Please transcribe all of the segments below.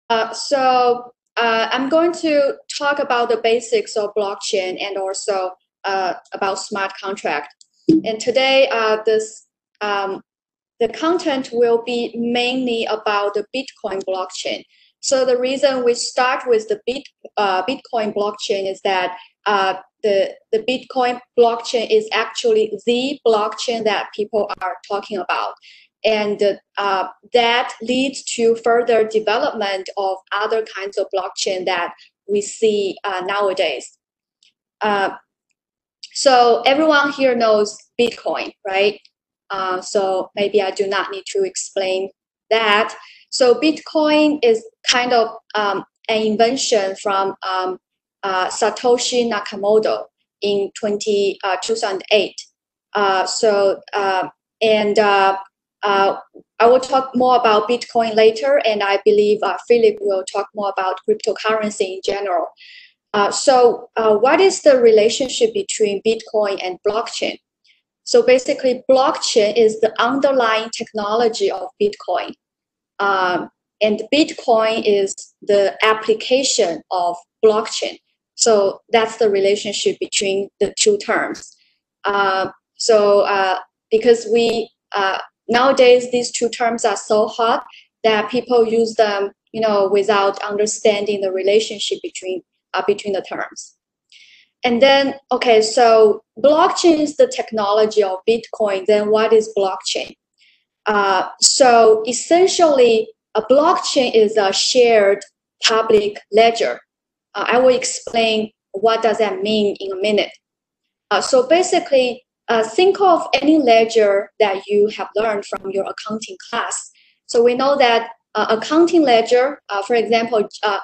I'm going to talk about the basics of blockchain and also about smart contract. And today, um, the content will be mainly about the Bitcoin blockchain. So the reason we start with the Bitcoin blockchain is that the Bitcoin blockchain is actually the blockchain that people are talking about. And that leads to further development of other kinds of blockchain that we see nowadays. Uh, so everyone here knows Bitcoin, right? So maybe I do not need to explain that. So Bitcoin is kind of an invention from Satoshi Nakamoto in 2008. I will talk more about Bitcoin later, and I believe Philip will talk more about cryptocurrency in general. What is the relationship between Bitcoin and blockchain? So basically, blockchain is the underlying technology of Bitcoin. And Bitcoin is the application of blockchain. So that's the relationship between the two terms. Because nowadays these two terms are so hot that people use them, without understanding the relationship between the terms. And then, okay, so blockchain is the technology of Bitcoin. Then what is blockchain? So essentially, a blockchain is a shared public ledger. I will explain what does that mean in a minute. So basically, think of any ledger that you have learned from your accounting class. So we know that accounting ledger, for example,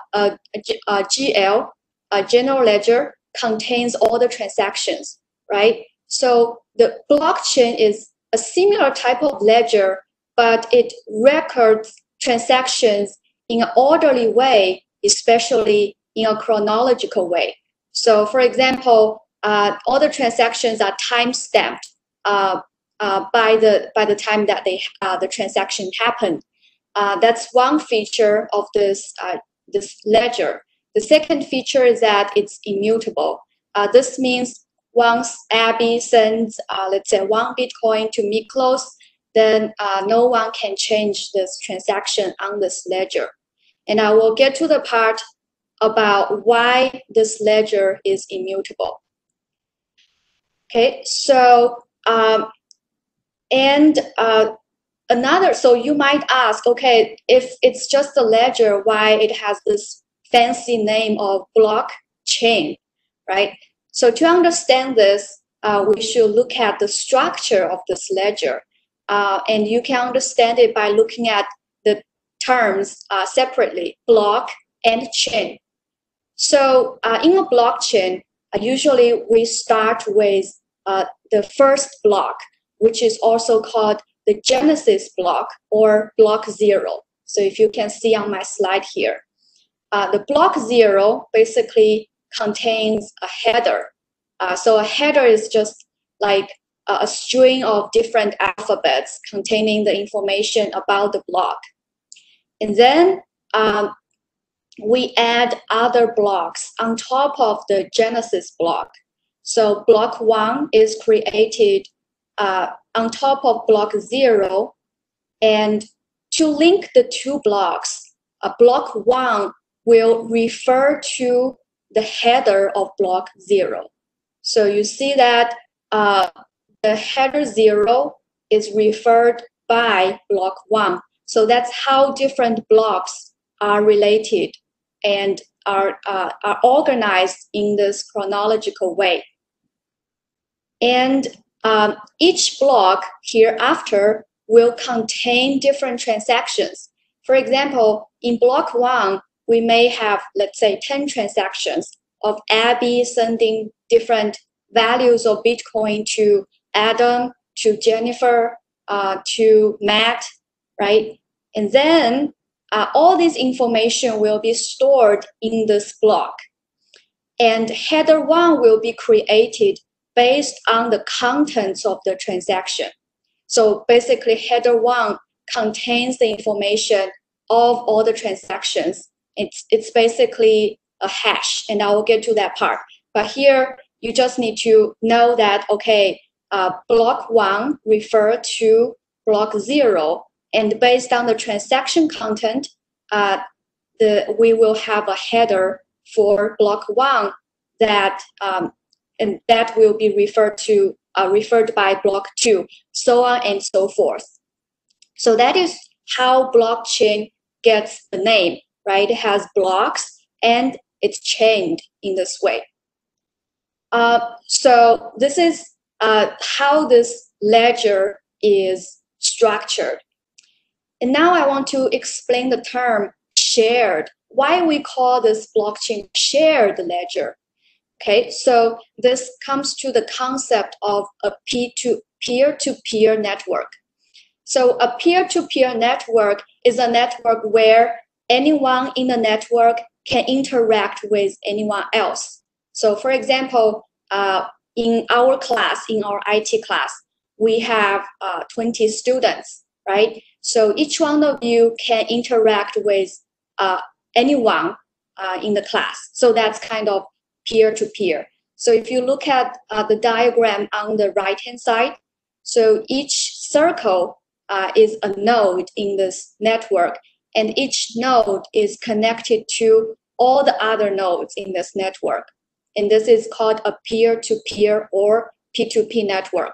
GL, general ledger, contains all the transactions, right? So the blockchain is a similar type of ledger, but it records transactions in an orderly way, especially in a chronological way. So for example, all the transactions are time stamped by the time that the transaction happened. That's one feature of this ledger. The second feature is that it's immutable. This means once Abby sends, let's say, 1 Bitcoin to Miklos, then no one can change this transaction on this ledger. And I will get to the part about why this ledger is immutable. Okay, so so you might ask, okay, if it's just a ledger, why it has this fancy name of blockchain, right? So to understand this, we should look at the structure of this ledger. And you can understand it by looking at the terms separately, block and chain. So in a blockchain, usually we start with the first block, which is also called the Genesis block or block 0. So if you can see on my slide here, the block 0 basically contains a header. So a header is just like a string of different alphabets containing the information about the block. And then we add other blocks on top of the Genesis block. So block 1 is created on top of block 0, and to link the two blocks, block 1 will refer to the header of block 0. So you see that the header 0 is referred by block 1. So that's how different blocks are related and are organized in this chronological way. And each block hereafter will contain different transactions. For example, in block 1, we may have, let's say, 10 transactions of Abby sending different values of Bitcoin to Adam, to Jennifer, to Matt, right? And then all this information will be stored in this block. And header 1 will be created based on the contents of the transaction. So basically, header 1 contains the information of all the transactions It's basically a hash, and I will get to that part. But here, you just need to know that, okay, block 1 refer to block 0, and based on the transaction content, we will have a header for block 1 that and that will be referred by block 2, so on and so forth. So that is how blockchain gets the name, right? It has blocks and it's chained in this way. So this is how this ledger is structured. And now I want to explain the term shared, why we call this blockchain shared ledger. Okay, so this comes to the concept of a peer-to-peer network. So a peer-to-peer network is a network where anyone in the network can interact with anyone else. So for example, in our class, in our IT class, we have 20 students, right? So each one of you can interact with anyone in the class. So that's kind of peer-to-peer. So if you look at the diagram on the right-hand side, so each circle is a node in this network, and each node is connected to all the other nodes in this network. And this is called a peer-to-peer or P2P network.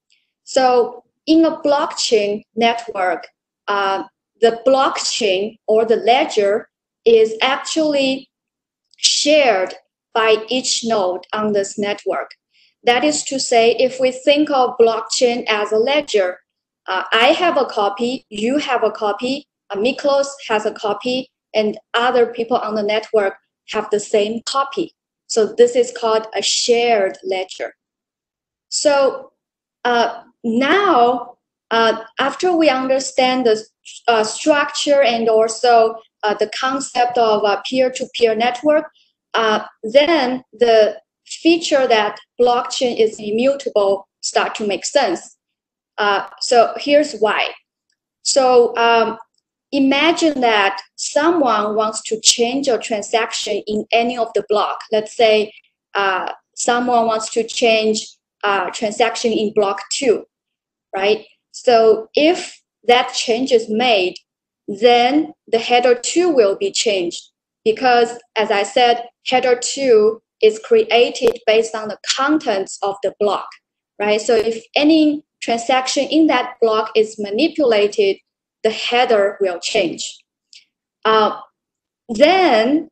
So in a blockchain network, the blockchain or the ledger is actually shared by each node on this network. That is to say, if we think of blockchain as a ledger, I have a copy, you have a copy, Miklos has a copy, and other people on the network have the same copy. So this is called a shared ledger. So now, after we understand the structure and also the concept of a peer-to-peer network, then the feature that blockchain is immutable start to make sense. So here's why. So imagine that someone wants to change a transaction in any of the block. Let's say someone wants to change transaction in block 2, right? So if that change is made, then the header 2 will be changed because, as I said, header 2 is created based on the contents of the block, right? So if any transaction in that block is manipulated, the header will change. Then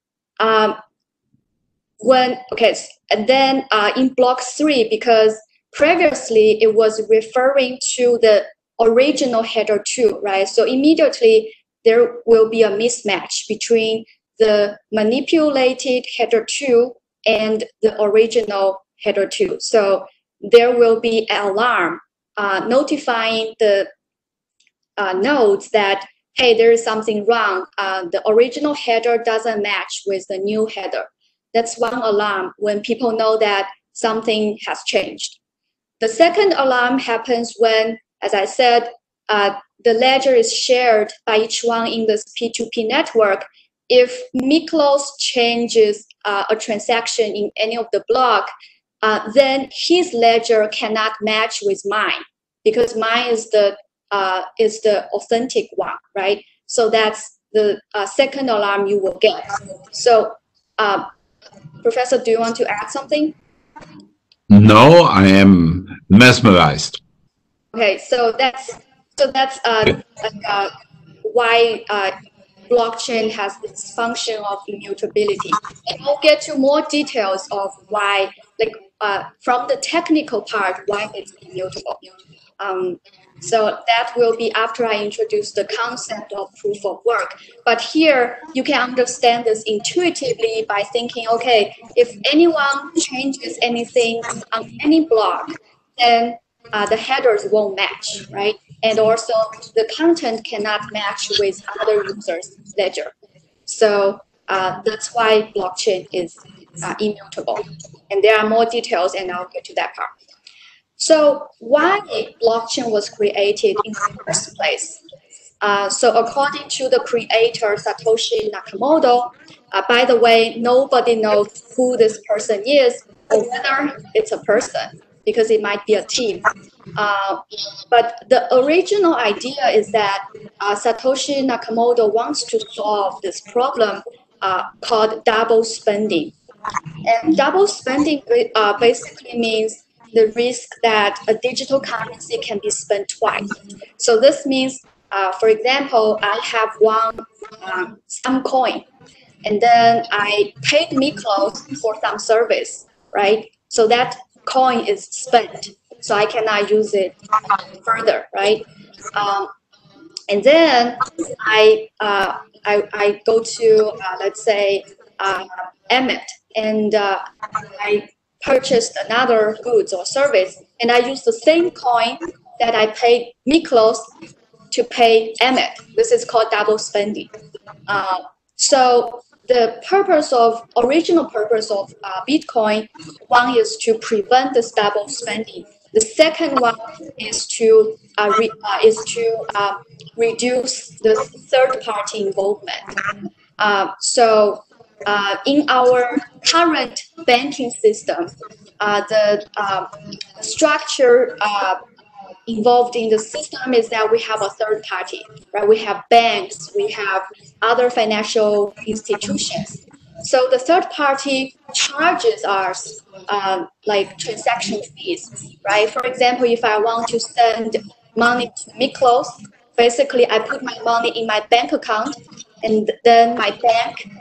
in block 3, because previously it was referring to the original header 2, right? So immediately there will be a mismatch between the manipulated header 2 and the original header 2. So there will be an alarm notifying the nodes that, hey, there is something wrong. The original header doesn't match with the new header. That's one alarm when people know that something has changed. The second alarm happens when, as I said, the ledger is shared by each one in this P2P network. If Miklos changes a transaction in any of the block, then his ledger cannot match with mine because mine is the authentic one, right? So that's the second alarm you will get. So, Professor, do you want to add something? No, I am mesmerized. Okay, so that's why blockchain has this function of immutability. And we'll get to more details of why, from the technical part, why it's immutable. So that will be after I introduce the concept of proof of work. But here, you can understand this intuitively by thinking, okay, if anyone changes anything on any block, then the headers won't match, right? And also, the content cannot match with other users' ledger. So that's why blockchain is immutable. And there are more details, and I'll get to that part. So why blockchain was created in the first place? So according to the creator Satoshi Nakamoto, by the way, nobody knows who this person is or whether it's a person because it might be a team. But the original idea is that Satoshi Nakamoto wants to solve this problem called double spending. And double spending basically means the risk that a digital currency can be spent twice. So this means, for example, I have some coin, and then I paid Miklos for some service, right? So that coin is spent, so I cannot use it further, right? And then I go to let's say Emmet, and I purchased another goods or service, and I use the same coin that I paid Miklos to pay Emmet. This is called double spending. So the original purpose of Bitcoin, one is to prevent this double spending. The second one is to reduce the third-party involvement. So in our current banking system, the structure involved in the system is that we have a third party, right? We have banks, we have other financial institutions. So the third party charges us like transaction fees, right? For example, if I want to send money to Miklos, basically I put my money in my bank account, and then my bank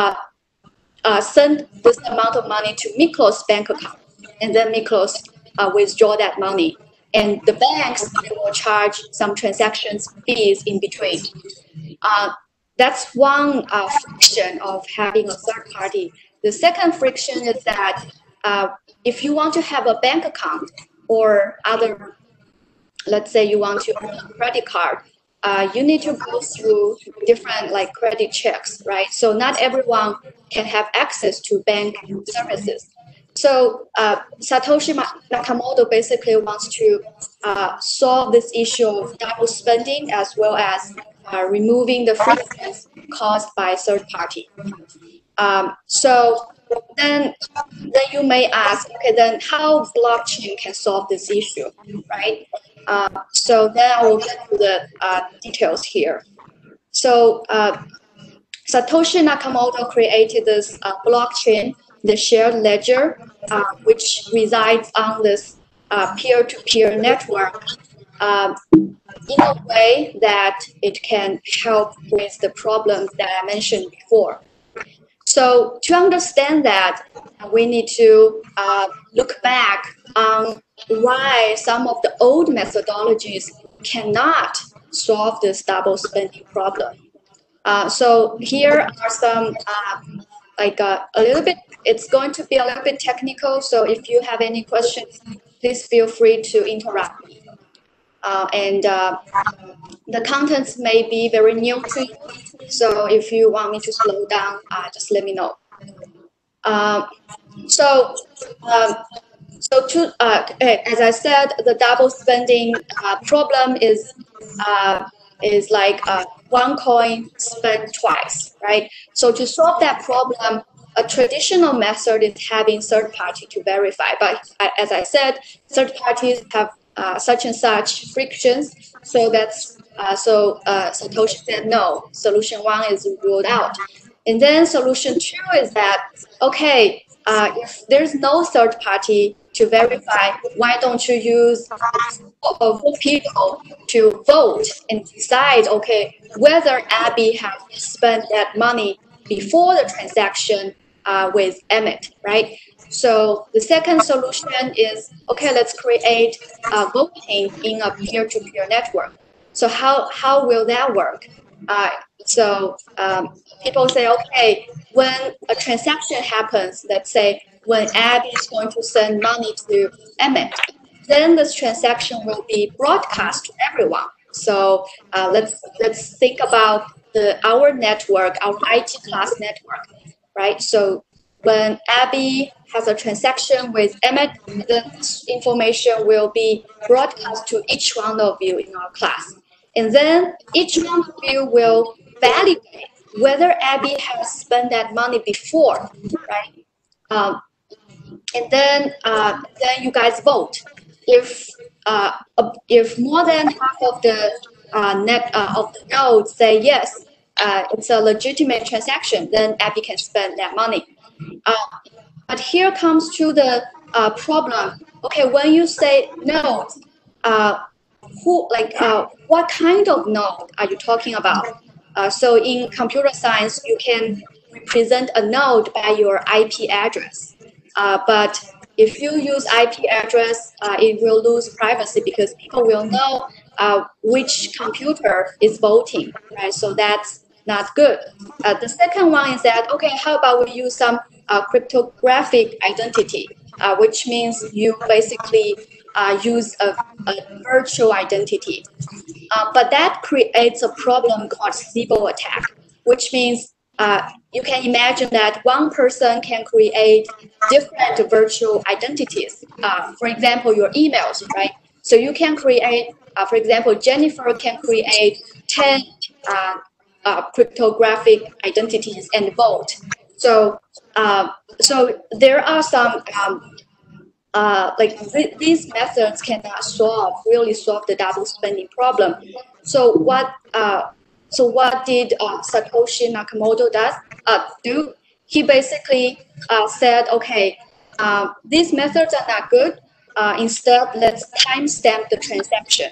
send this amount of money to Miklos' bank account, and then Miklos withdraw that money. And the banks will charge some transactions fees in between. That's one friction of having a third party. The second friction is that if you want to have a bank account or other, let's say you want to own a credit card, you need to go through different like credit checks, right? So not everyone can have access to bank services. So Satoshi Nakamoto basically wants to solve this issue of double spending as well as removing the frictions caused by third party. So then you may ask, okay, then how blockchain can solve this issue, right? So then I will get to the details here. So Satoshi Nakamoto created this blockchain, the shared ledger, which resides on this peer-to-peer network in a way that it can help with the problems that I mentioned before. So to understand that, we need to look back on why some of the old methodologies cannot solve this double spending problem. So here are some a little bit, it's going to be a little bit technical, so if you have any questions, please feel free to interrupt me. And the contents may be very new to you, so if you want me to slow down, just let me know. So as I said, the double spending problem is like one coin spent twice, right? So to solve that problem, a traditional method is having third party to verify. But as I said, third parties have such and such frictions. So that's Satoshi said no. Solution one is ruled out, and then solution two is that okay, if there's no third party to verify, why don't you use people to vote and decide, okay, whether Abby has spent that money before the transaction with Emmet, right? So the second solution is, okay, let's create voting in a peer-to-peer network. So how will that work? So people say, okay, when a transaction happens, let's say when Abby is going to send money to Emmet, then this transaction will be broadcast to everyone. So let's think about our network, our IT class network, right? So when Abby has a transaction with Emmet, this information will be broadcast to each one of you in our class. And then each one of you will validate whether Abby has spent that money before, right? And then you guys vote. If more than half of the of the nodes say yes, it's a legitimate transaction, then Abby can spend that money. But here comes to the problem. Okay, when you say no, what kind of node are you talking about? So in computer science, you can represent a node by your IP address. But if you use IP address, it will lose privacy because people will know which computer is voting, right? So that's not good. The second one is that, okay, how about we use some cryptographic identity, which means you basically use a virtual identity. But that creates a problem called Sybil attack, which means you can imagine that one person can create different virtual identities. For example, your emails, right? So you can create, for example, Jennifer can create 10 cryptographic identities and vote. So there are some these methods cannot really solve the double spending problem. So what did Satoshi Nakamoto do? He basically said, okay, these methods are not good. Instead, let's timestamp the transaction.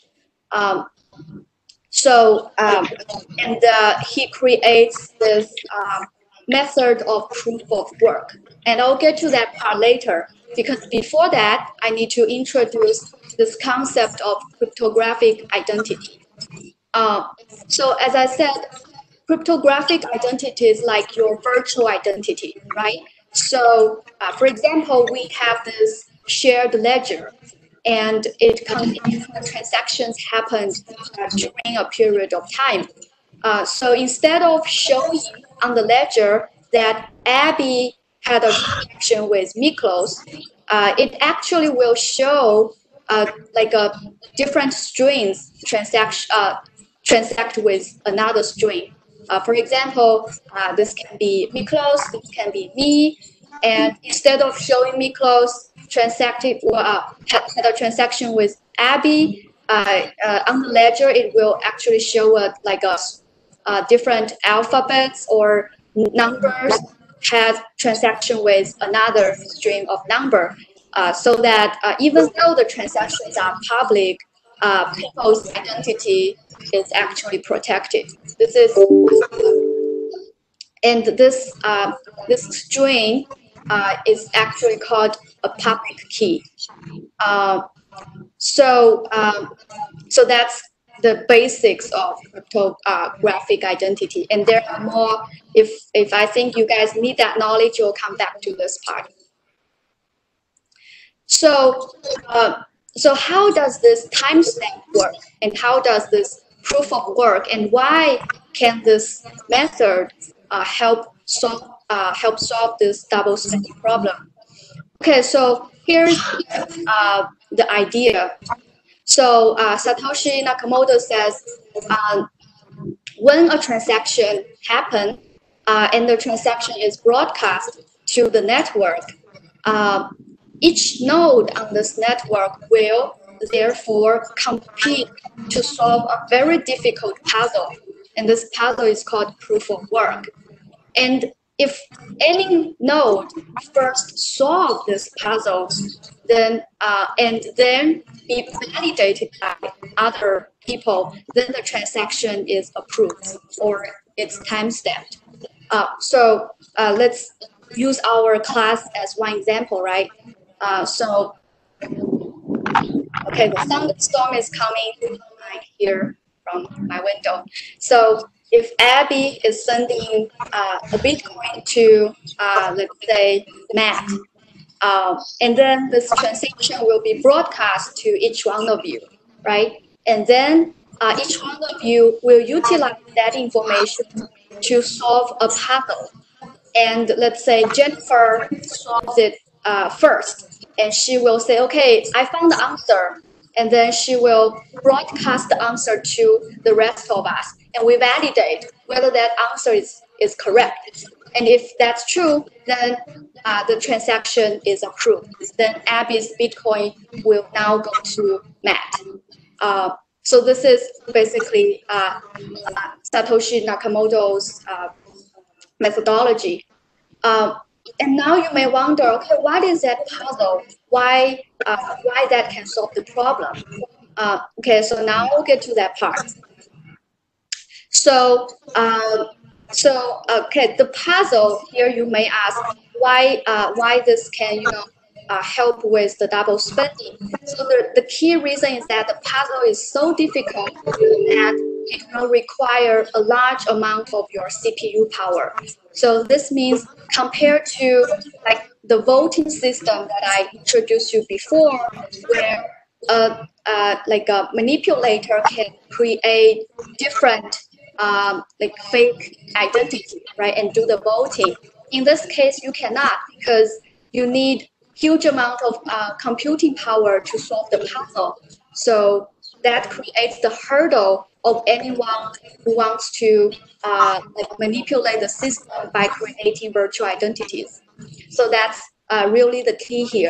He creates this method of proof of work. And I'll get to that part later, because before that, I need to introduce this concept of cryptographic identity. So as I said, cryptographic identity is like your virtual identity, right? So for example, we have this shared ledger, and it contains the transactions happened during a period of time. So instead of showing on the ledger that Abby had a transaction with Miklos, it actually will show like a different strings transact with another string. For example, this can be Miklos, this can be me, and instead of showing Miklos transacted had a transaction with Abby on the ledger, it will actually show different alphabets or numbers had transaction with another string of number, so that even though the transactions are public, people's identity is actually protected. This is and this string is actually called a public key. So that's the basics of cryptographic identity, and there are more. If I think you guys need that knowledge, you'll come back to this part. So how does this timestamp work, and how does this proof of work, and why can this method help solve this double spending problem? Okay, so here's the idea. So Satoshi Nakamoto says when a transaction happens and the transaction is broadcast to the network, each node on this network will therefore compete to solve a very difficult puzzle. And this puzzle is called proof of work. And if any node first solve this puzzle, then and then be validated by other people, then the transaction is approved or it's timestamped. So let's use our class as one example, right? Okay, the thunderstorm is coming right here from my window. So if Abby is sending a Bitcoin to, let's say, Matt, and then this transaction will be broadcast to each one of you, right? And then each one of you will utilize that information to solve a puzzle. And let's say Jennifer solves it first, and she will say, okay, I found the answer. and then she will broadcast the answer to the rest of us, and we validate whether that answer is correct. And if that's true, then the transaction is approved. Then Abby's Bitcoin will now go to Matt. So this is basically Satoshi Nakamoto's methodology. And now you may wonder, okay, what is that puzzle? Why that can solve the problem? Okay, so now we'll get to that part. So, okay, the puzzle here, you may ask why this can help with the double spending. So the key reason is that the puzzle is so difficult that it will require a large amount of your CPU power. So this means compared to like the voting system that I introduced you before, where like a manipulator can create different like fake identity, right, and do the voting. In this case, you cannot, because you need huge amount of computing power to solve the puzzle. So that creates the hurdle of anyone who wants to like manipulate the system by creating virtual identities. So that's really the key here.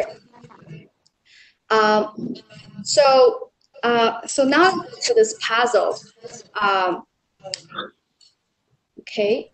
So now to this puzzle. Okay.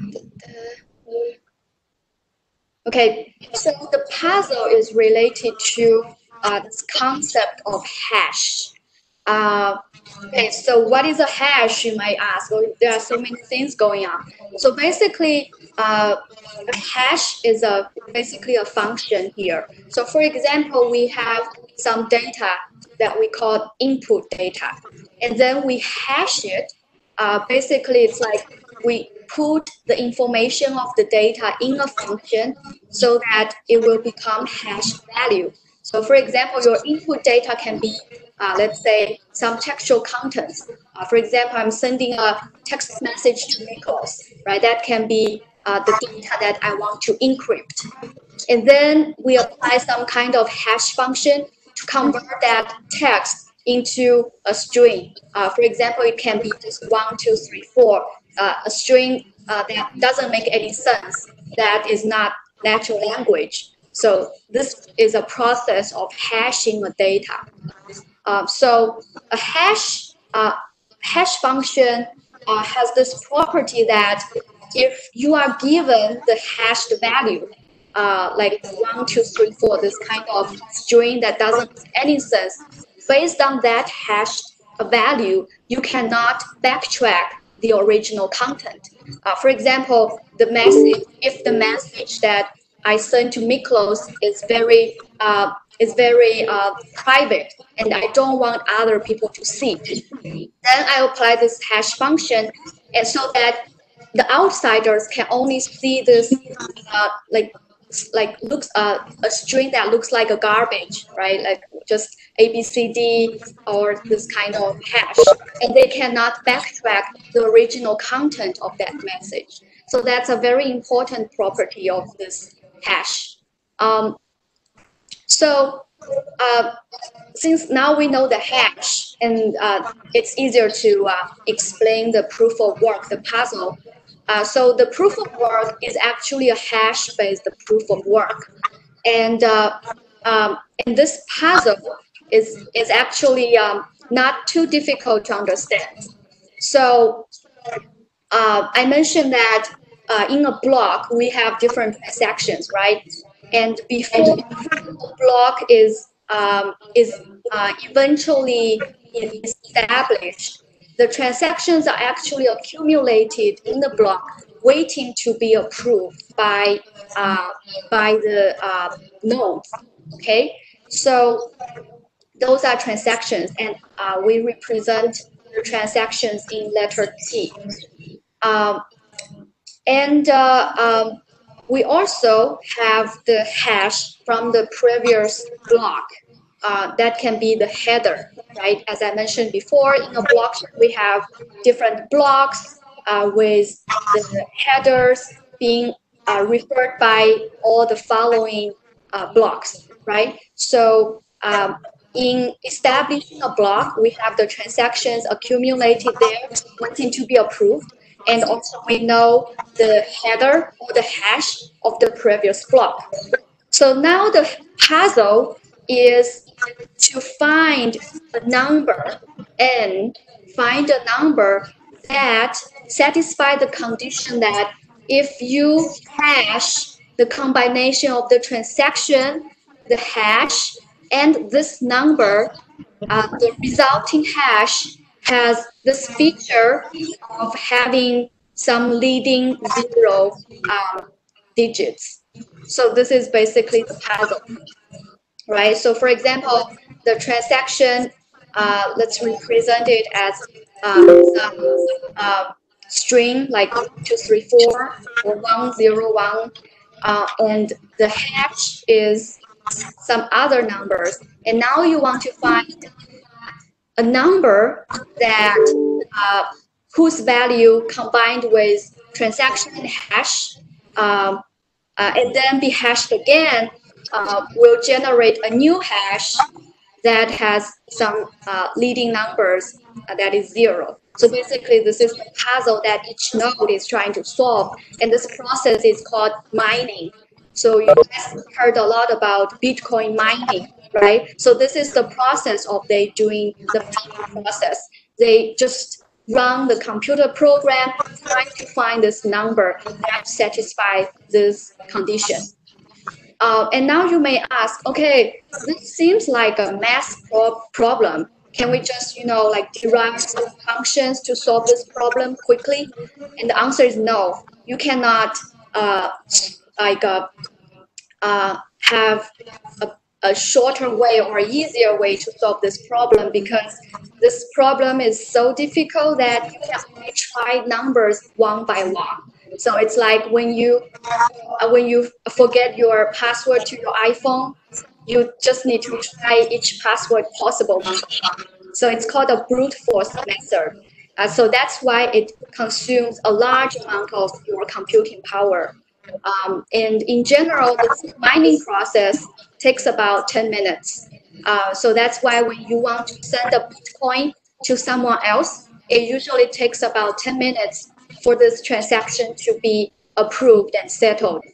Okay, so the puzzle is related to this concept of hash. Okay, so what is a hash, you might ask? Well, there are so many things going on. So basically, a hash is basically a function here. So for example, we have some data that we call input data, and then we hash it. Basically, it's like we put the information of the data in a function so that it will become hash value. So for example, your input data can be, let's say, some textual contents. For example, I'm sending a text message to Nicholas, right? That can be the data that I want to encrypt. And then we apply some kind of hash function to convert that text into a string. For example, it can be just 1, 2, 3, 4, a string that doesn't make any sense, that is not natural language. So this is a process of hashing a data. So a hash function has this property that if you are given the hashed value, like 1, 2, 3, 4, this kind of string that doesn't make any sense, based on that hashed value, you cannot backtrack the original content. For example, the message, if the message that I sent to Miklos is very private and I don't want other people to see, then I apply this hash function, and so that the outsiders can only see this looks a string that looks like a garbage, right? Like just ABCD or this kind of hash, and they cannot backtrack the original content of that message. So that's a very important property of this hash. Since now we know the hash, and it's easier to explain the proof of work, the puzzle. So the proof of work is actually a hash-based proof of work, and this puzzle is actually not too difficult to understand. So I mentioned that in a block we have different sections, right? And before the block is eventually established, the transactions are actually accumulated in the block, waiting to be approved by the nodes. Okay, so those are transactions, and we represent the transactions in letter T. We also have the hash from the previous block. That can be the header, right? As I mentioned before, in a block, we have different blocks with the headers being referred by all the following blocks, right? So in establishing a block, we have the transactions accumulated there waiting to be approved. And also we know the header or the hash of the previous block. So now the puzzle is to find a number and find a number that satisfies the condition that if you hash the combination of the transaction, the hash, and this number, the resulting hash has this feature of having some leading zero digits. So this is basically the puzzle, right? So for example, the transaction, let's represent it as some string like 234 or 101, and the hash is some other numbers. And now you want to find a number that whose value combined with transaction and hash and then be hashed again will generate a new hash that has some leading numbers that is 0. So basically, this is the puzzle that each node is trying to solve, and this process is called mining. So you guys heard a lot about Bitcoin mining, right? So this is the process of they doing the mining process. They just run the computer program trying to find this number that satisfies this condition. And now you may ask, okay, this seems like a math problem. Can we just, like derive some functions to solve this problem quickly? And the answer is no. You cannot have a shorter way or easier way to solve this problem, because this problem is so difficult that you can only try numbers one by one. So it's like when you forget your password to your iPhone, you just need to try each password possible. So it's called a brute force method. So that's why it consumes a large amount of your computing power. And in general, the mining process takes about 10 minutes. So that's why when you want to send a Bitcoin to someone else, it usually takes about 10 minutes for this transaction to be approved and settled.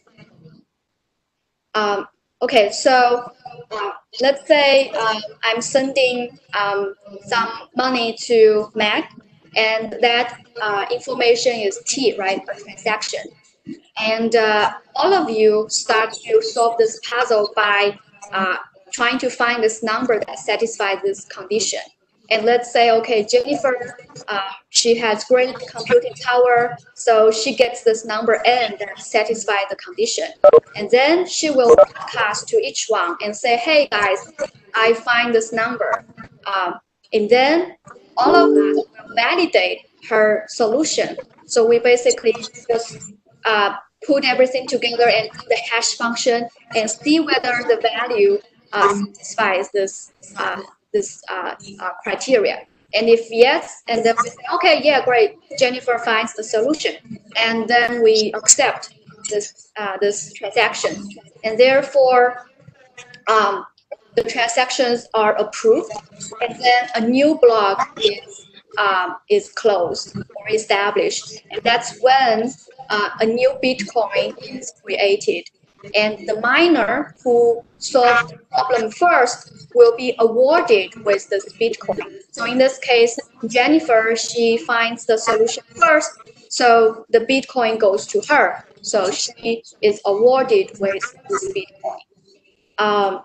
Okay, so let's say I'm sending some money to Mac, and that information is T, right, a transaction. And all of you start to solve this puzzle by trying to find this number that satisfies this condition. And let's say, okay, Jennifer, she has great computing power, so she gets this number N that satisfies the condition. And then she will broadcast to each one and say, hey guys, I find this number. And then all of us will validate her solution. So we basically just put everything together and do the hash function and see whether the value satisfies this criteria. And if yes, and then we say, okay, yeah, great, Jennifer finds the solution, and then we accept this transaction, and therefore the transactions are approved, and then a new block is closed or established, and that's when a new Bitcoin is created. And the miner who solved the problem first will be awarded with this Bitcoin. So in this case, Jennifer, she finds the solution first, so the Bitcoin goes to her. So she is awarded with this Bitcoin.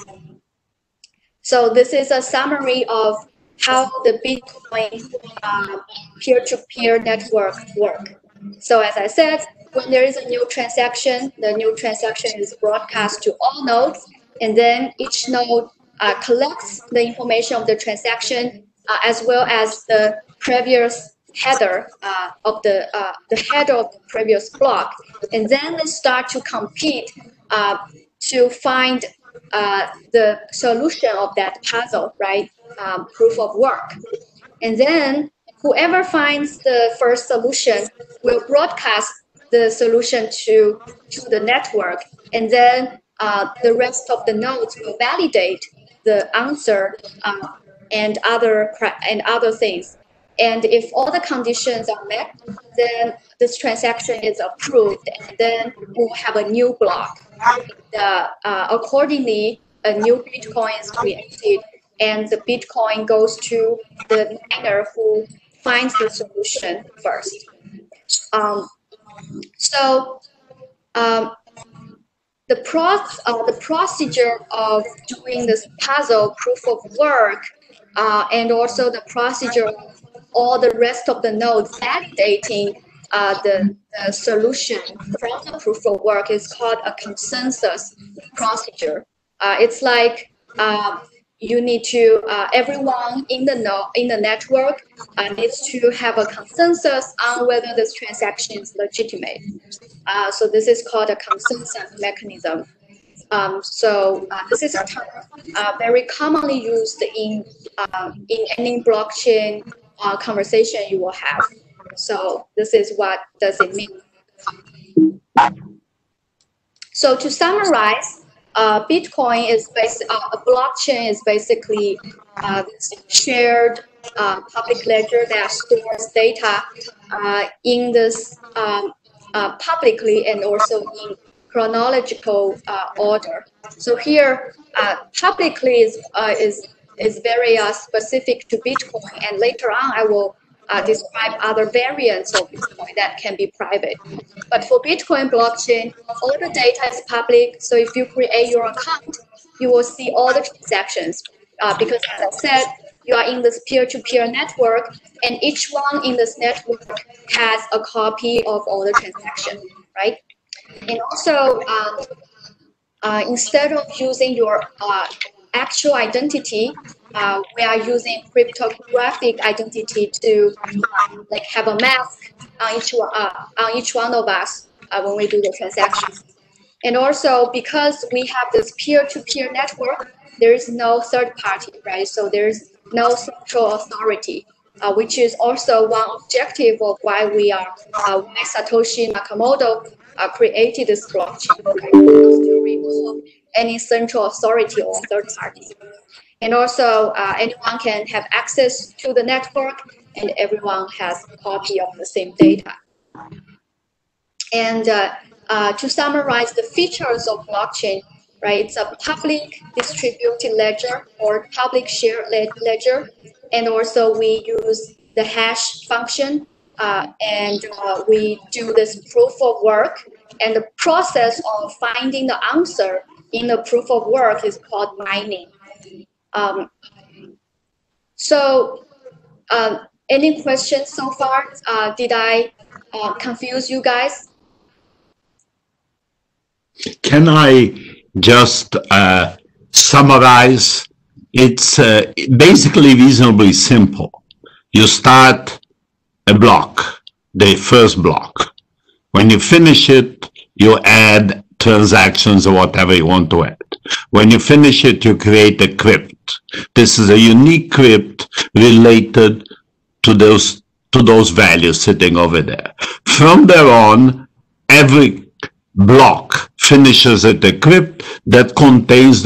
So this is a summary of how the Bitcoin peer-to-peer network work. So as I said, when there is a new transaction, the new transaction is broadcast to all nodes, and then each node collects the information of the transaction as well as the previous header of the header of the previous block, and then they start to compete to find the solution of that puzzle, right? Proof of work, and then whoever finds the first solution will broadcast the solution to the network, and then the rest of the nodes will validate the answer and other things. And if all the conditions are met, then this transaction is approved, and then we'll have a new block. Accordingly, a new Bitcoin is created, and the Bitcoin goes to the miner who finds the solution first. The procedure of doing this puzzle proof of work, and also the procedure of all the rest of the nodes validating the solution from the proof of work is called a consensus procedure. It's like you need to everyone in the network needs to have a consensus on whether this transaction is legitimate. So this is called a consensus mechanism. This is a term very commonly used in any blockchain conversation you will have. So this is what does it mean. So to summarize, Bitcoin is a blockchain is basically this shared public ledger that stores data in this publicly and also in chronological order. So here, publicly is very specific to Bitcoin, and later on I will describe other variants of Bitcoin that can be private. But for Bitcoin blockchain, all the data is public. So if you create your account, you will see all the transactions because, as I said, you are in this peer-to-peer network, and each one in this network has a copy of all the transactions, right? And also, instead of using your actual identity, we are using cryptographic identity to like have a mask on each one of us when we do the transactions. And also, because we have this peer-to-peer network, there is no third party, right? So there's no central authority, which is also one objective of why why Satoshi Nakamoto created this blockchain, right? To remove any central authority or third party. And also, anyone can have access to the network, and everyone has a copy of the same data. And to summarize the features of blockchain, right? It's a public distributed ledger or public shared ledger, and also we use the hash function, and we do this proof of work. And the process of finding the answer in the proof of work is called mining. Any questions so far? Did I confuse you guys? Can I just summarize? It's basically reasonably simple. You start a block, the first block. When you finish it, you add transactions or whatever you want to add. When you finish it, you create a crypt. This is a unique crypt related to those values sitting over there. From there on, every block finishes at the crypt that contains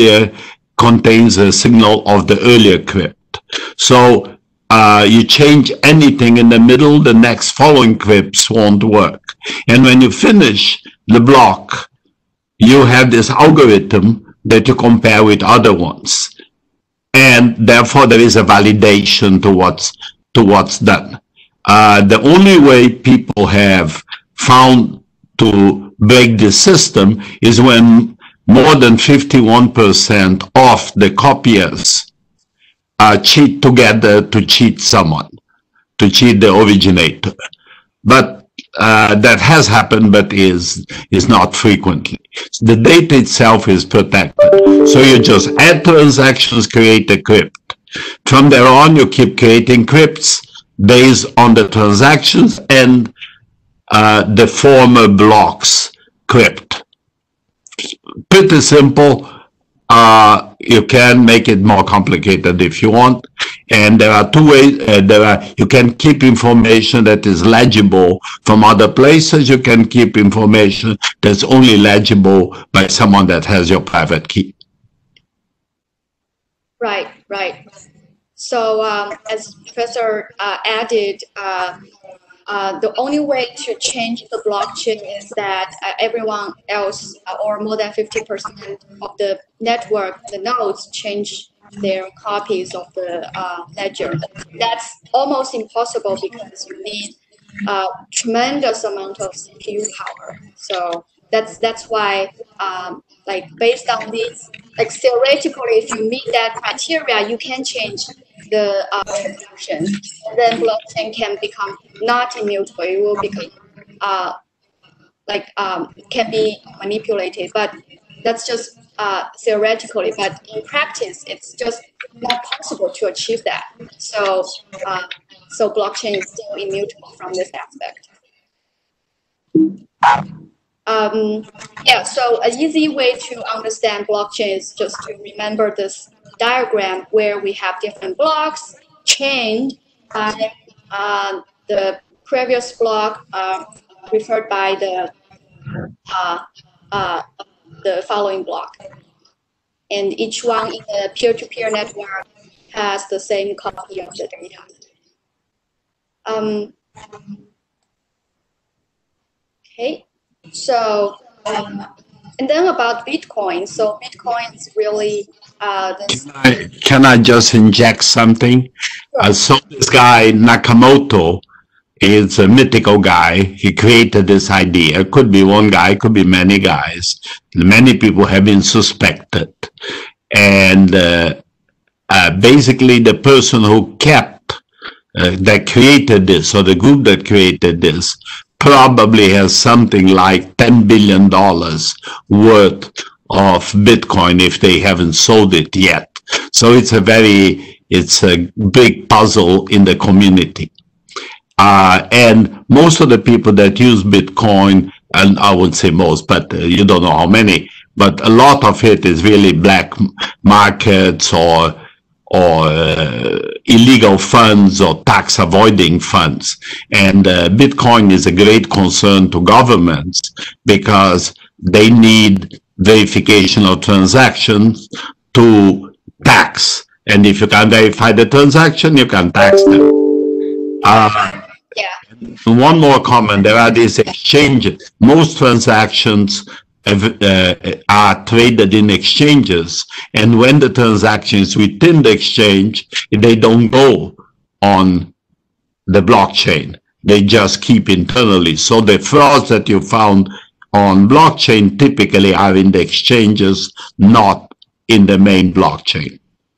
a signal of the earlier crypt. So you change anything in the middle, the next following crypts won't work. And when you finish the block, you have this algorithm that you compare with other ones. And therefore there is a validation to what's done. The only way people have found to break the system is when more than 51% of the copiers cheat together to cheat someone, to cheat the originator. But that has happened, but is not frequently. The data itself is protected. So you just add transactions, create a crypt. From there on, you keep creating crypts based on the transactions and the former blocks crypt. Pretty simple. You can make it more complicated if you want. And there are two ways. You can keep information that is legible from other places. You can keep information that's only legible by someone that has your private key. Right, right. So as Professor added, the only way to change the blockchain is that everyone else, or more than 50% of the network, the nodes, change their copies of the ledger. That's almost impossible because you need tremendous amount of CPU power. So that's why, like based on this, like theoretically, if you meet that criteria, you can change the transaction, and then blockchain can become not immutable. It will become can be manipulated, but that's just theoretically. But in practice, it's just not possible to achieve that. So so blockchain is still immutable from this aspect. Yeah, so an easy way to understand blockchain is just to remember this diagram where we have different blocks chained by the previous block referred by the following block. And each one in the peer-to-peer network has the same copy of the data. Okay, so and then about Bitcoin. So Bitcoin is really this. Can I just inject something? So this guy Nakamoto is a mythical guy. He created this idea. It could be one guy, could be many guys. Many people have been suspected. And basically the person who kept, that created this, or the group that created this, probably has something like $10 billion worth of Bitcoin if they haven't sold it yet. So it's a big puzzle in the community. And most of the people that use Bitcoin, and I wouldn't say most, but you don't know how many, but a lot of it is really black markets or illegal funds or tax avoiding funds. And Bitcoin is a great concern to governments because they need verification of transactions to tax. And if you can verify the transaction, you can tax them. One more comment, there are these exchanges. Most transactions are traded in exchanges, and when the transaction is within the exchange, they don't go on the blockchain. They just keep internally. So the frauds that you found on blockchain typically are in the exchanges, not in the main blockchain.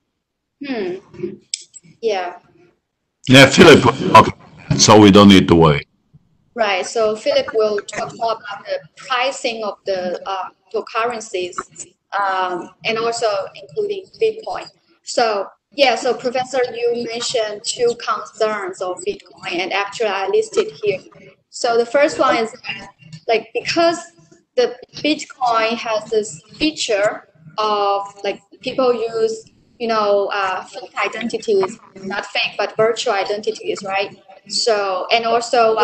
Yeah. Yeah, Philip, okay, so we don't need to worry. Right. So Philip will talk more about the pricing of the cryptocurrencies, and also including Bitcoin. So yeah. So Professor, you mentioned two concerns of Bitcoin, and actually I listed here. So the first one is like because the Bitcoin has this feature of like people use fake identities, not fake but virtual identities, right? So and also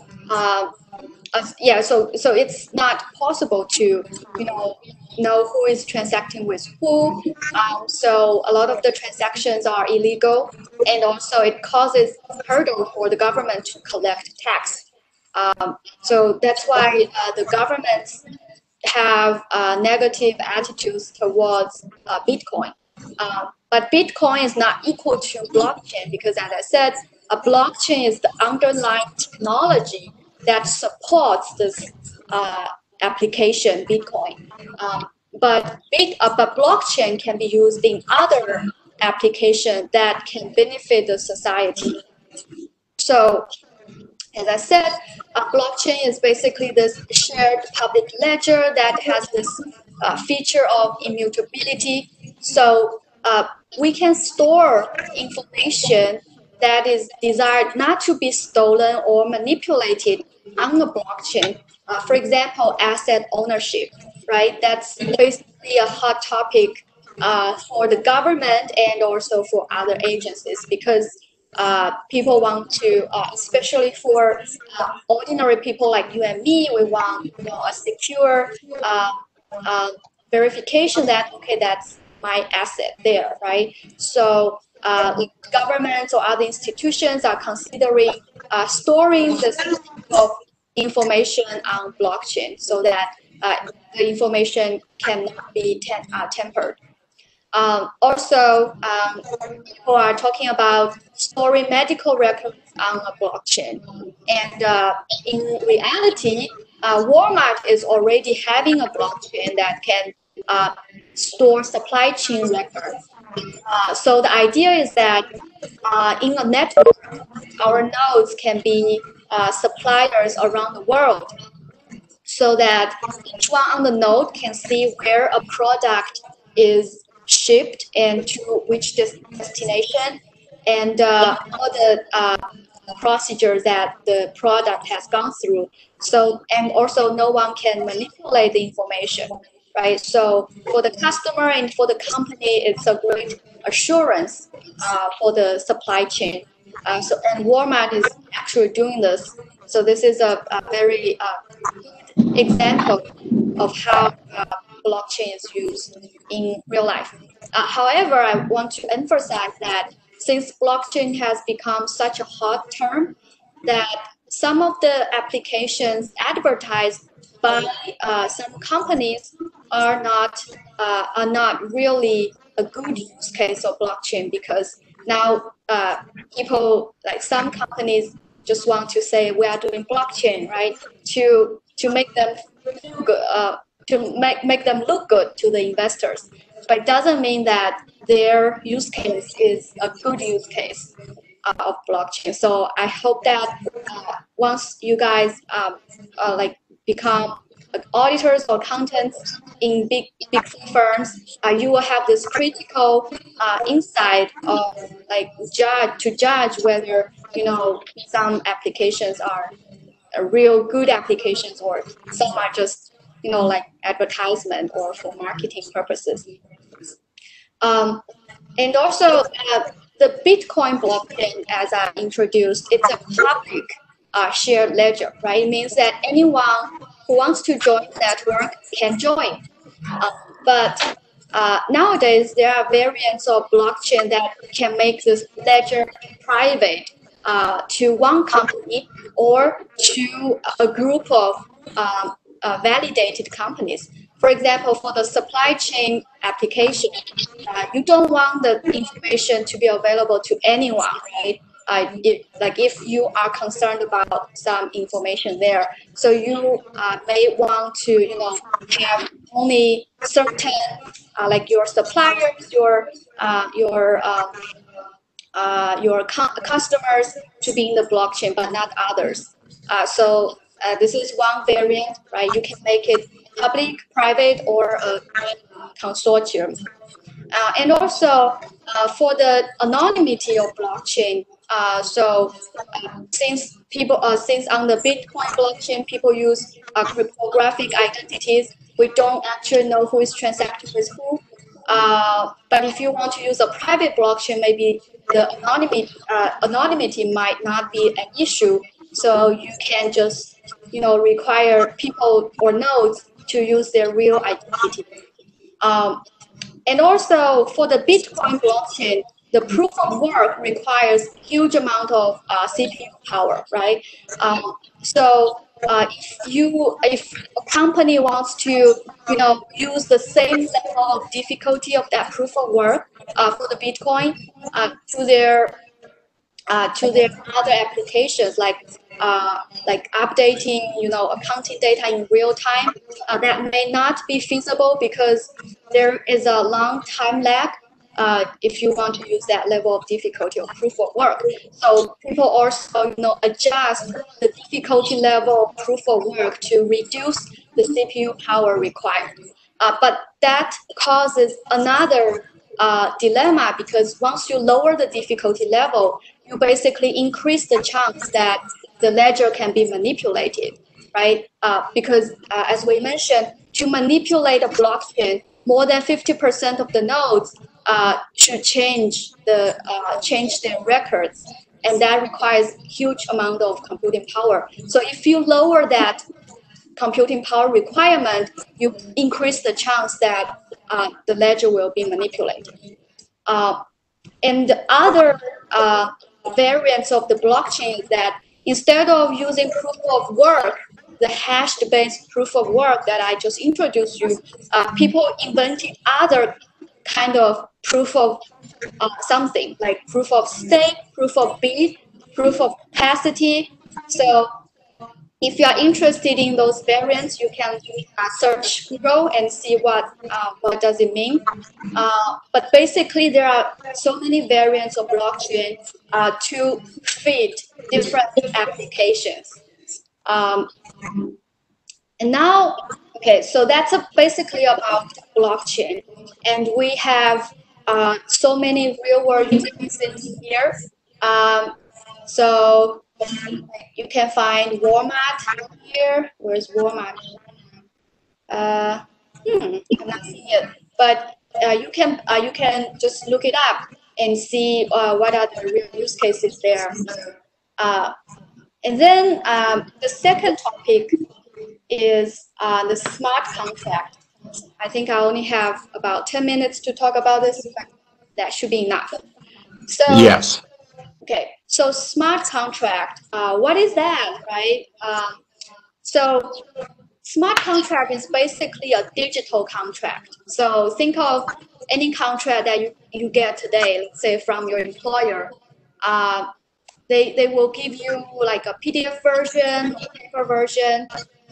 so it's not possible to know who is transacting with who. So a lot of the transactions are illegal, and also it causes hurdle for the government to collect tax. So that's why the governments have negative attitudes towards Bitcoin. But Bitcoin is not equal to blockchain because, as I said, a blockchain is the underlying technology that supports this application, Bitcoin. But blockchain can be used in other applications that can benefit the society. So, as I said, a blockchain is basically this shared public ledger that has this feature of immutability. So we can store information that is desired not to be stolen or manipulated on the blockchain. For example, asset ownership, right? That's basically a hot topic for the government and also for other agencies because people want to, especially for ordinary people like you and me, we want a secure verification that, okay, that's my asset there, right? So governments or other institutions are considering storing this type of information on blockchain so that the information cannot be tampered. People are talking about storing medical records on a blockchain. And in reality, Walmart is already having a blockchain that can store supply chain records. So the idea is that in a network, our nodes can be suppliers around the world so that each one on the node can see where a product is shipped and to which destination, and all the procedures that the product has gone through. So, and also no one can manipulate the information, right? So for the customer and for the company, it's a great assurance for the supply chain. And Walmart is actually doing this. So this is a very good example of how blockchain is used in real life. However, I want to emphasize that since blockchain has become such a hot term, that some of the applications advertised by some companies are not really a good use case of blockchain, because now people, like some companies, just want to say we are doing blockchain, right, to make them feel good, to make them look good to the investors, but it doesn't mean that their use case is a good use case of blockchain. So I hope that once you guys like become auditors or accountants in big firms, you will have this critical insight of like judge whether some applications are real good applications or some are just like advertisement or for marketing purposes. And also the Bitcoin blockchain, as I introduced, it's a public shared ledger, right? It means that anyone who wants to join the network can join. But nowadays, there are variants of blockchain that can make this ledger private to one company or to a group of validated companies. For example, for the supply chain application, you don't want the information to be available to anyone, right? If you are concerned about some information there, so you may want to, have only certain, like your suppliers, your customers to be in the blockchain, but not others. So this is one variant, right? You can make it public, private, or a consortium. And also for the anonymity of blockchain, since on the Bitcoin blockchain people use cryptographic identities, we don't actually know who is transacting with who. But if you want to use a private blockchain, maybe the anonymity might not be an issue. So you can just require people or nodes to use their real identity. And also for the Bitcoin blockchain, the proof of work requires huge amount of CPU power, right? If a company wants to, use the same level of difficulty of that proof of work for the Bitcoin to their other applications, like updating, accounting data in real time, that may not be feasible because there is a long time lag if you want to use that level of difficulty of proof of work. So people also, adjust the difficulty level of proof of work to reduce the CPU power required. But that causes another dilemma, because once you lower the difficulty level, you basically increase the chance that the ledger can be manipulated, right? Because as we mentioned, to manipulate a blockchain, more than 50% of the nodes should change their records, and that requires huge amount of computing power. So if you lower that computing power requirement, you increase the chance that the ledger will be manipulated. And the other variants of the blockchain is that instead of using proof of work, the hashed-based proof of work that I just introduced you, people invented other kind of proof of something, like proof of stake, proof of bid, proof of capacity. So if you are interested in those variants, you can search Google and see what does it mean. But basically, there are so many variants of blockchain to fit different applications. And now, okay, so that's basically about blockchain. And we have so many real-world use cases here. So you can find Walmart here. Where's Walmart? I'm not seeing it. But you can just look it up and see what are the real use cases there. And then the second topic is the smart contract. I think I only have about 10 minutes to talk about this, but that should be enough. So Yes. Okay, so smart contract, what is that, right? So smart contract is basically a digital contract. So think of any contract that you get today, let's say from your employer. They will give you like a PDF version, a paper version.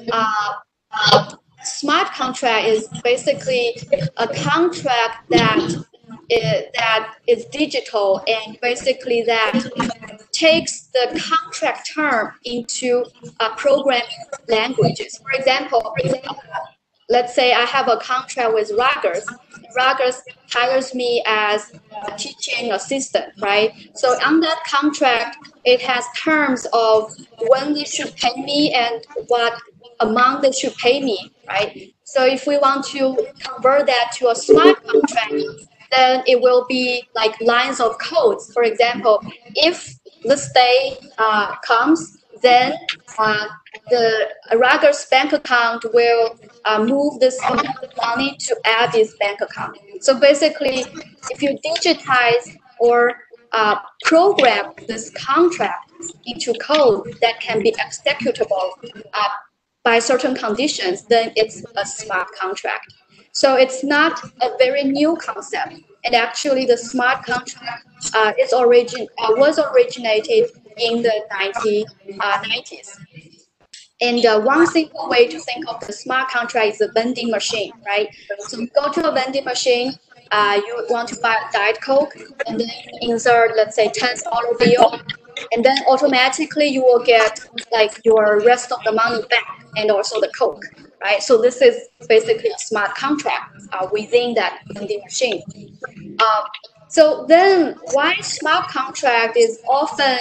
Smart contract is basically a contract that is digital and basically that takes the contract term into programming languages. For example, let's say I have a contract with Rogers. Rogers hires me as a teaching assistant, right? So on that contract, it has terms of when they should pay me and what amount they should pay me, right? So if we want to convert that to a smart contract, then it will be like lines of codes. For example, if this day comes, then the Rogers bank account will move this money to add this bank account. So basically, if you digitize or program this contract into code that can be executable by certain conditions, then it's a smart contract. So it's not a very new concept. And actually, the smart contract was originated in the 1990s. And one simple way to think of the smart contract is a vending machine, right? So you go to a vending machine, you want to buy a Diet Coke, and then you insert, let's say, $10 bill, and then automatically you will get like your rest of the money back and also the Coke, right? So this is basically a smart contract within that vending machine. So then why smart contract is often,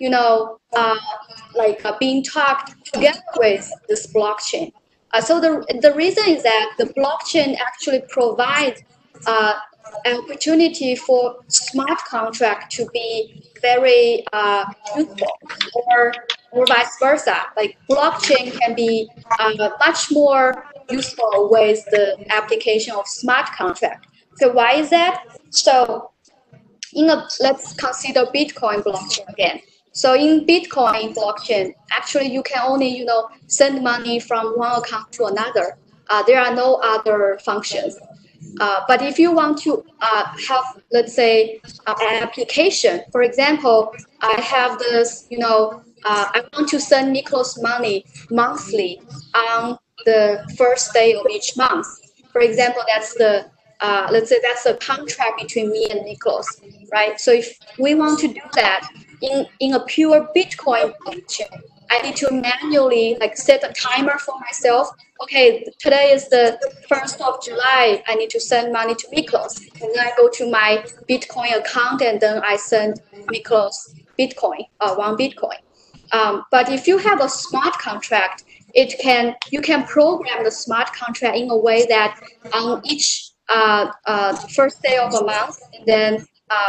being talked together with this blockchain. So the reason is that the blockchain actually provides an opportunity for smart contract to be very useful, or vice versa. Like blockchain can be much more useful with the application of smart contract. So why is that? So let's consider Bitcoin blockchain again. So in Bitcoin blockchain, actually you can only send money from one account to another. There are no other functions. But if you want to have, let's say, an application, for example, I have this, I want to send Niklos money monthly on the first day of each month. For example, that's the let's say that's a contract between me and Niklos, right? So if we want to do that in a pure Bitcoin blockchain, I need to manually set a timer for myself. Okay, today is the 1st of July. I need to send money to Niklos. And then I go to my Bitcoin account and then I send Niklos Bitcoin, 1 Bitcoin. But if you have a smart contract, you can program the smart contract in a way that on each first day of a month, and then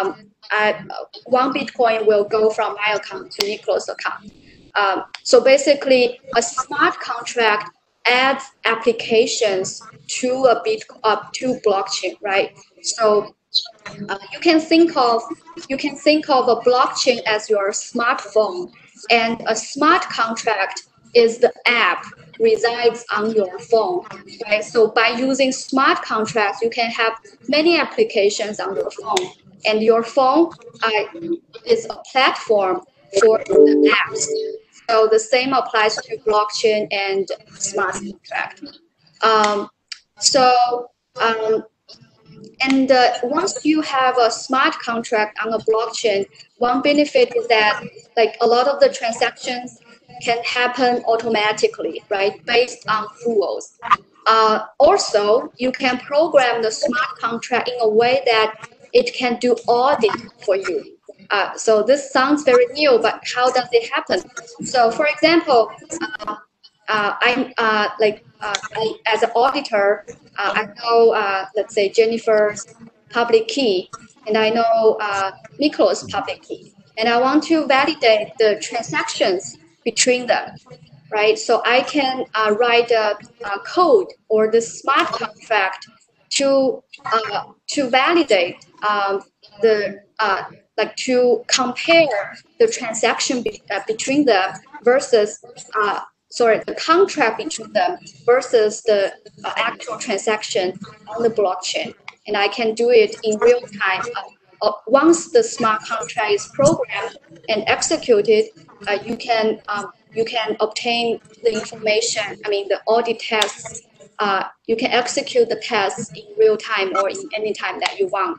1 Bitcoin will go from my account to Niklos' account. So basically, a smart contract adds applications to to blockchain, right? So you can think of a blockchain as your smartphone, and a smart contract is the app resides on your phone, right? So by using smart contracts, you can have many applications on your phone, and your phone is a platform for the apps. So the same applies to blockchain and smart contract. Um, so um, and once you have a smart contract on a blockchain, one benefit is that like a lot of the transactions can happen automatically, right, based on rules. Also, you can program the smart contract in a way that it can do audit for you. So this sounds very new, but how does it happen? So, for example, as an auditor, I know, let's say, Jennifer's public key, and I know Nico's public key, and I want to validate the transactions between them, right? So I can write a code or the smart contract to validate the to compare the transaction between them versus the contract between them versus the actual transaction on the blockchain. And I can do it in real time. Once the smart contract is programmed and executed, you can obtain the information. I mean, the audit tests. You can execute the tests in real time or in any time that you want.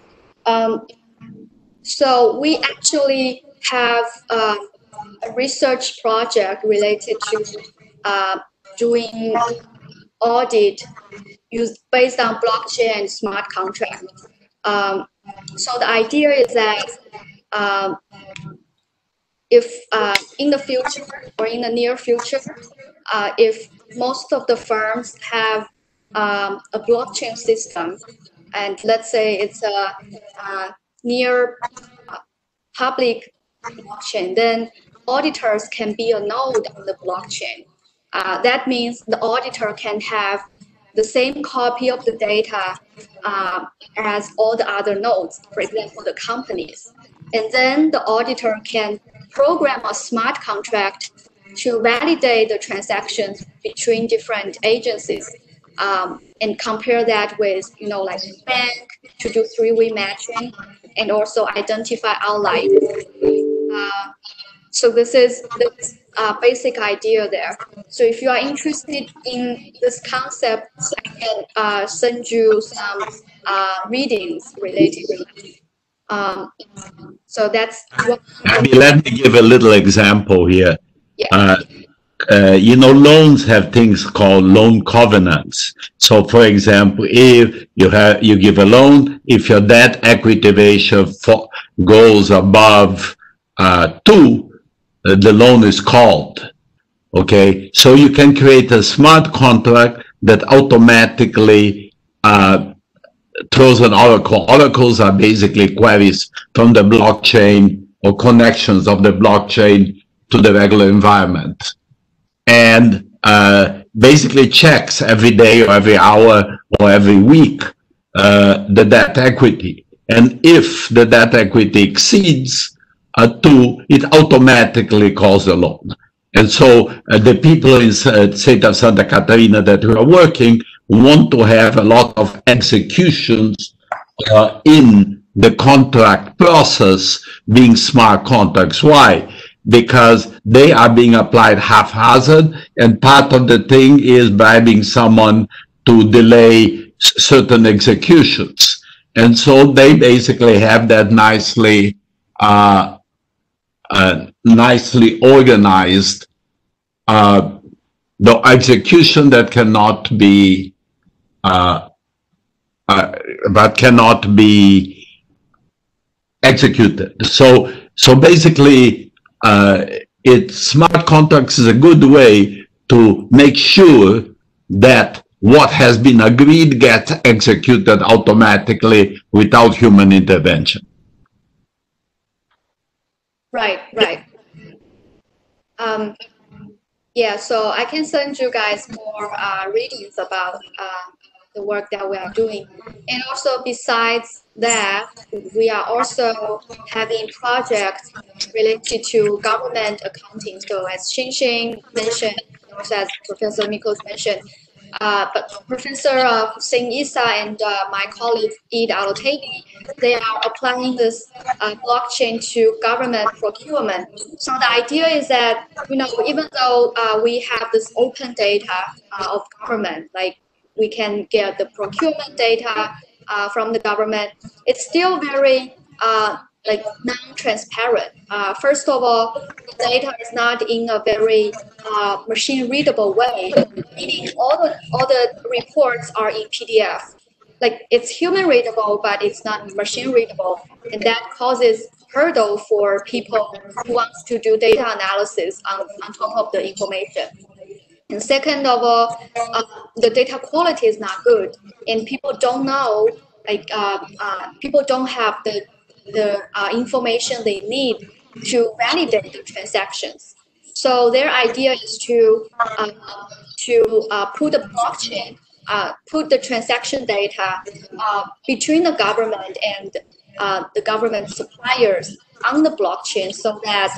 So we actually have a research project related to doing audit based on blockchain and smart contract. So the idea is that if in the future or in the near future, if most of the firms have a blockchain system, and let's say it's a near public blockchain, then auditors can be a node on the blockchain. That means the auditor can have the same copy of the data as all the other nodes, for example, the companies. And then the auditor can program a smart contract to validate the transactions between different agencies and compare that with, like bank to do three-way matching and also identify outliers. So this is the basic idea there. So if you are interested in this concept, I can send you some readings related to it. So that's what. Let me give a little example here. Yeah. Loans have things called loan covenants. So, for example, if you give a loan, if your debt equity ratio goes above 2, the loan is called. Okay, so you can create a smart contract that automatically throws an oracle. Oracles are basically queries from the blockchain or connections of the blockchain to the regular environment, and basically checks every day or every hour or every week the debt equity. And if the debt equity exceeds 2, it automatically calls the loan. And so the people in state of Santa Catarina that we are working want to have a lot of executions in the contract process being smart contracts. Why? Because they are being applied haphazard, and part of the thing is bribing someone to delay certain executions. And so they basically have that nicely organized the execution that cannot be executed. So basically, smart contracts is a good way to make sure that what has been agreed gets executed automatically without human intervention. Right. Yeah, so I can send you guys more readings about the work that we are doing. And also besides that, we are also having projects related to government accounting. So as Xing mentioned, also as Professor Mikos mentioned, but Professor Hussein Issa and my colleague Eid Al-Otaibi, they are applying this blockchain to government procurement. So the idea is that, even though we have this open data of government, like we can get the procurement data from the government, it's still very like non-transparent. First of all, the data is not in a very machine-readable way, meaning all the reports are in PDF. Like it's human readable, but it's not machine readable, and that causes hurdle for people who wants to do data analysis on top of the information. And second of all, the data quality is not good, and people don't know, like people don't have the information they need to validate the transactions. So their idea is to put a blockchain, put the transaction data between the government and the government suppliers on the blockchain, so that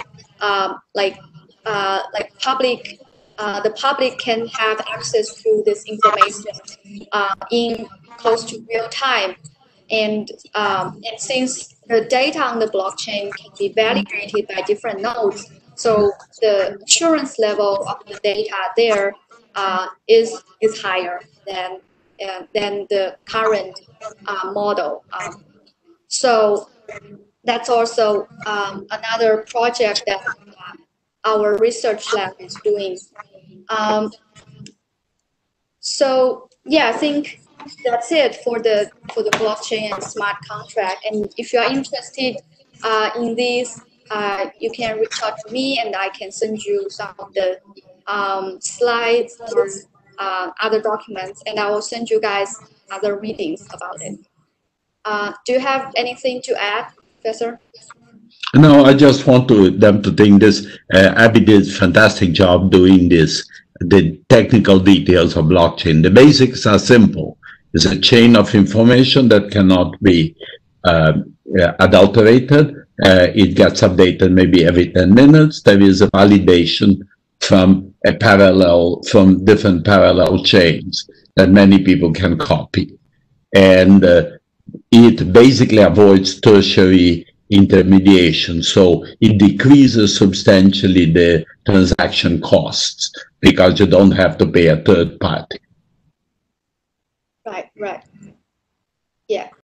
public the public can have access to this information in close to real time. And since the data on the blockchain can be validated by different nodes, so the assurance level of the data there is higher than the current model. So that's also another project that our research lab is doing. So yeah, I think that's it for the blockchain and smart contract. And if you are interested in this, you can reach out to me, and I can send you some of the slides or other documents, and I will send you guys other readings about it. Do you have anything to add, Professor? No, I just want them to think this. Abby did a fantastic job doing this, the technical details of blockchain. The basics are simple. It's a chain of information that cannot be adulterated. It gets updated maybe every 10 minutes. There is a validation from different parallel chains that many people can copy. And it basically avoids tertiary intermediation, so it decreases substantially the transaction costs because you don't have to pay a third party. Right. Yeah.